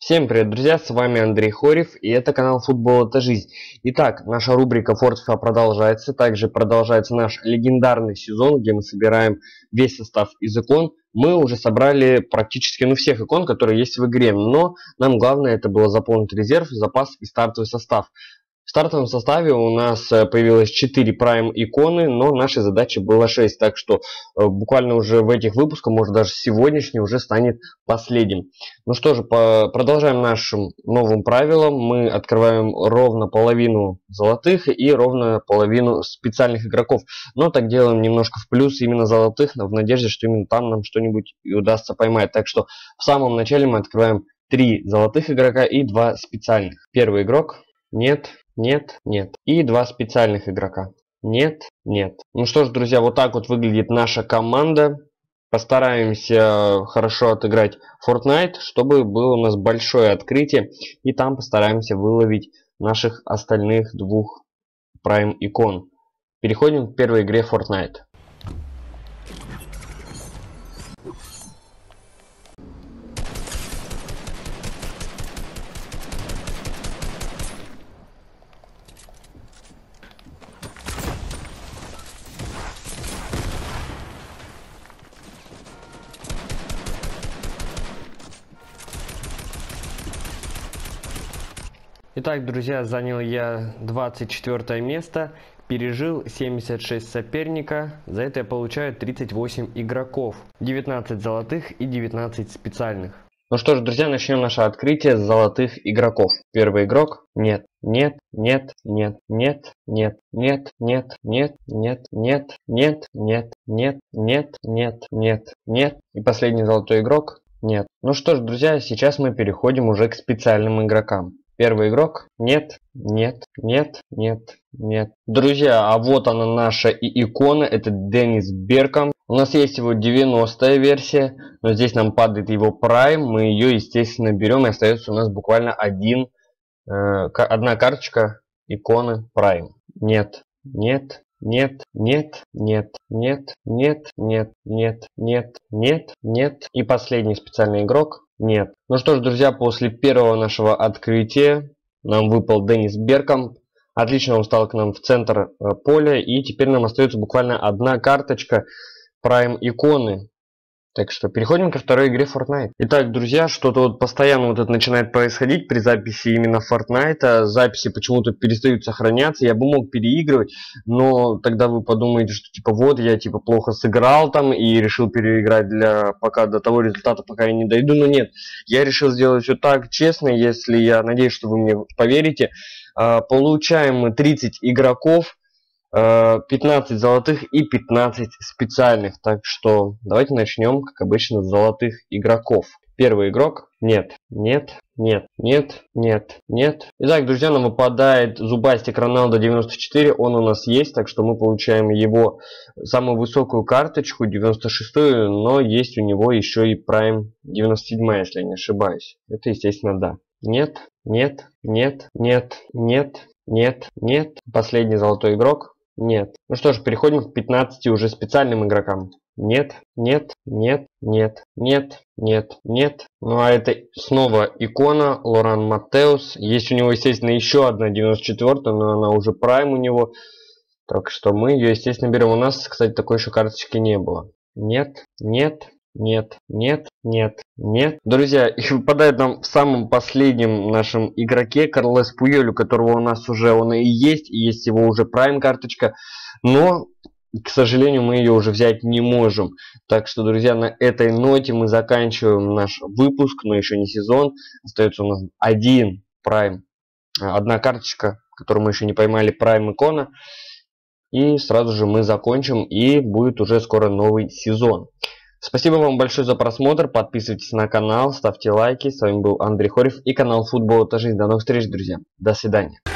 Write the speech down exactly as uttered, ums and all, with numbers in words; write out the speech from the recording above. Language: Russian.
Всем привет, друзья, с вами Андрей Хорев, и это канал Футбол это жизнь. Итак, наша рубрика Форт фифа продолжается, также продолжается наш легендарный сезон, где мы собираем весь состав из икон. Мы уже собрали практически ну, всех икон, которые есть в игре, но нам главное это было заполнить резерв, запас и стартовый состав. В стартовом составе у нас появилось четыре прайм иконы, но нашей задачи было шесть, так что буквально уже в этих выпусках, может даже сегодняшний, уже станет последним. Ну что же, по, продолжаем нашим новым правилам. Мы открываем ровно половину золотых и ровно половину специальных игроков. Но так делаем немножко в плюс именно золотых, в надежде, что именно там нам что-нибудь удастся поймать. Так что в самом начале мы открываем три золотых игрока и два специальных. Первый игрок. Нет. Нет, нет. И два специальных игрока. Нет, нет. Ну что ж, друзья, вот так вот выглядит наша команда. Постараемся хорошо отыграть Fortnite, чтобы было у нас большое открытие. И там постараемся выловить наших остальных двух прайм икон. Переходим к первой игре Fortnite. Итак, друзья, занял я двадцать четвёртое место, пережил семьдесят шесть соперника, за это я получаю тридцать восемь игроков, девятнадцать золотых и девятнадцать специальных. Ну что ж, друзья, начнем наше открытие с золотых игроков. Первый игрок. Нет, нет, нет, нет, нет, нет, нет, нет, нет, нет, нет, нет, нет, нет, нет, нет, нет, нет. И последний золотой игрок. Нет. Ну что ж, друзья, сейчас мы переходим уже к специальным игрокам. Первый игрок. Нет, нет, нет, нет, нет. Друзья, а вот она наша и икона. Это Деннис Беркамп. У нас есть его девяностая версия, но здесь нам падает его прайм. Мы ее, естественно, берем, и остается у нас буквально один, э, одна карточка иконы прайм. Нет, нет, нет, нет, нет, нет, нет, нет, нет, нет, нет, нет. И последний специальный игрок. Нет. Ну что ж, друзья, после первого нашего открытия нам выпал Деннис Беркамп. Отлично он встал к нам в центр э, поля. И теперь нам остается буквально одна карточка прайм иконы. Так что переходим ко второй игре Fortnite. Итак, друзья, что-то вот постоянно вот это начинает происходить при записи именно Fortnite. Записи почему-то перестают сохраняться. Я бы мог переигрывать, но тогда вы подумаете, что типа вот я типа плохо сыграл там и решил переиграть для пока до того результата, пока я не дойду. Но нет, я решил сделать все так честно, если я надеюсь, что вы мне поверите. Получаем мы тридцать игроков, пятнадцать золотых и пятнадцать специальных. Так что давайте начнем, как обычно, с золотых игроков. Первый игрок. Нет, нет, нет, нет, нет, нет. Итак, друзья, нам выпадает зубастик Роналдо девяносто четыре. Он у нас есть, так что мы получаем его самую высокую карточку, девяносто шестую, но есть у него еще и прайм девяносто семь, если я не ошибаюсь. Это, естественно, да. Нет, нет, нет, нет, нет, нет, нет. Последний золотой игрок. Нет. Ну что ж, переходим к пятнадцати уже специальным игрокам. Нет, нет, нет, нет, нет, нет, нет. Ну а это снова икона Лоран Маттеус. Есть у него, естественно, еще одна девяносто четвёртая, но она уже прайм у него. Так что мы ее, естественно, берем. У нас, кстати, такой еще карточки не было. Нет, нет, нет, нет, нет, нет. Друзья, и выпадает нам в самом последнем нашем игроке Карлес Пуэль, у которого у нас уже он и есть, и есть его уже прайм карточка. Но, к сожалению, мы ее уже взять не можем. Так что, друзья, на этой ноте мы заканчиваем наш выпуск, но еще не сезон. Остается у нас один прайм, одна карточка, которую мы еще не поймали, прайм икона. И сразу же мы закончим, и будет уже скоро новый сезон. Спасибо вам большое за просмотр, подписывайтесь на канал, ставьте лайки. С вами был Андрей Хорев и канал Футбол это жизнь. До новых встреч, друзья. До свидания.